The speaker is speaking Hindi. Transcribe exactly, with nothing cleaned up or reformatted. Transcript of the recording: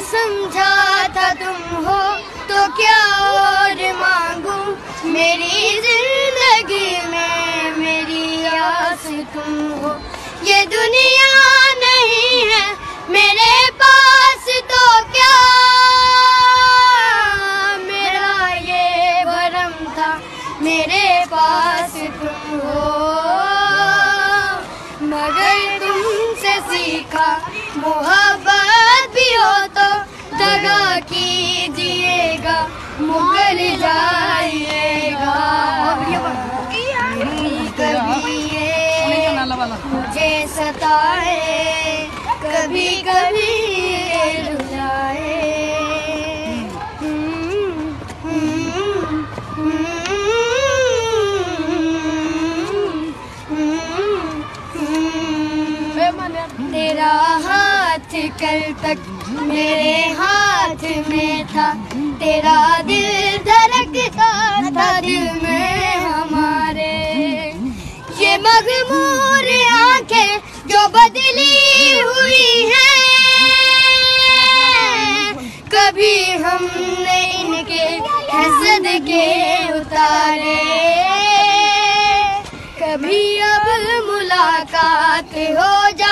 समझा था तुम हो तो क्या और मांगू, मेरी जिंदगी में मेरी आस तुम हो। ये दुनिया नहीं है मेरे पास तो क्या, मेरा ये भरम था मेरे पास तुम हो। मगर तुमसे सीखा मोहब्बत भी हो तो दगा कीजिएगा, मुकर जाइएगा। कभी ये मुझे सताए, कभी कभी रुलाए। तेरा हाथ कल तक मेरे हाथ में था, तेरा दिल धड़कता था दिल में हमारे। ये मगमूर आंखें जो बदली हुई हैं, कभी हमने इनके हसद के उतारे। कभी अब मुलाकात हो जा